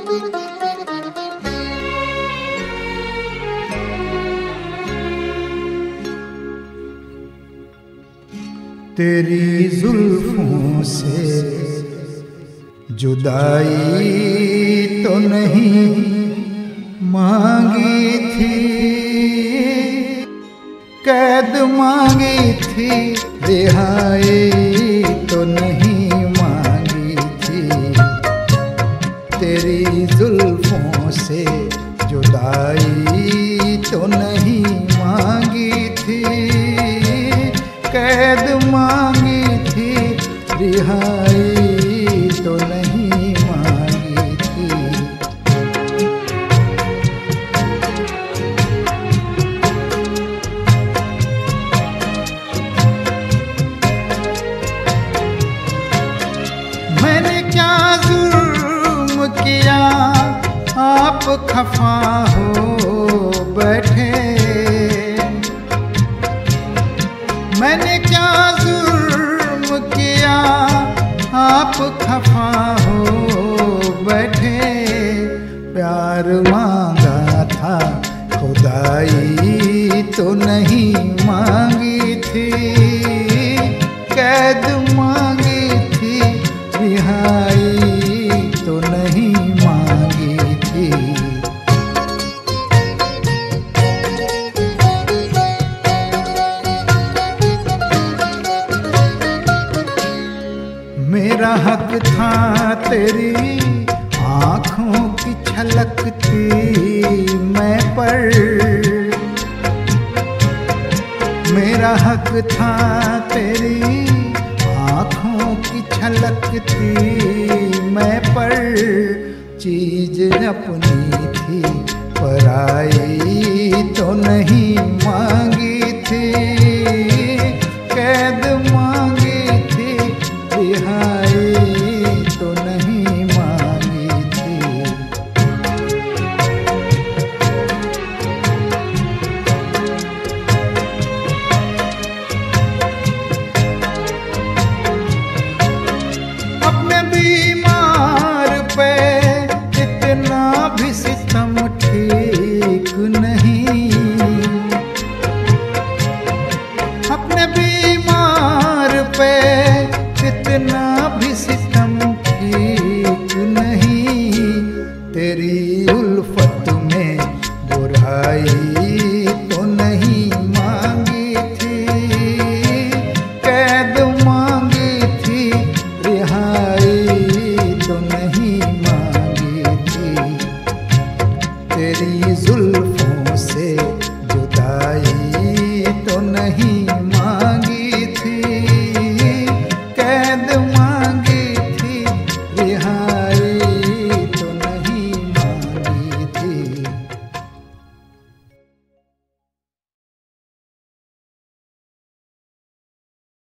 तेरी जुल्फों से जुदाई तो नहीं मांगी थी, कैद मांगी थी, रिहाई तो नहीं मांगी थी। तेरी जुल्फों से जुदाई तो नहीं मांगी थी, कैद मांगी थी, रिहाई तो नहीं मांगी थी। मैंने क्या जुल्म किया आप खफा हो बैठे, मैंने क्या जुल्म किया आप खफा हो बैठे। प्यार मांगा था खुदाई तो नहीं मांगी थी, कैद मांगी थी, रिहाई तो नहीं मांगी थी। मेरा हक था तेरी आँखों की छलकती मैं पर, मेरा हक था तेरी आँखों की छलकती मैं पर। चीज अपनी थी पराई तो नहीं मांगी थी, कैद मांगी थी, रिहाई तो नहीं मांगी थी। अपने बीमार पे इतना भी सितम ठीक नहीं, अपने बीमार पे इतना भी सितम ठीक नहीं। तेरी उल्फत में बुराई तो नहीं मांगी थी, कैद मांगी थी, रिहाई तो नहीं मांगी थी। तेरी जुल्फों से जुदाई तो नहीं मांगी